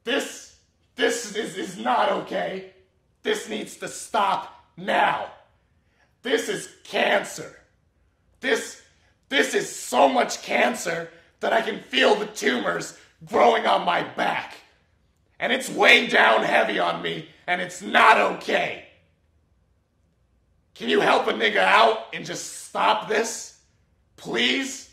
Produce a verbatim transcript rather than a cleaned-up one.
This, this is, is not okay. This needs to stop now. This is cancer. This, this is so much cancer that I can feel the tumors growing on my back. And it's weighing down heavy on me, and it's not okay. Can you help a nigga out and just stop this? Please?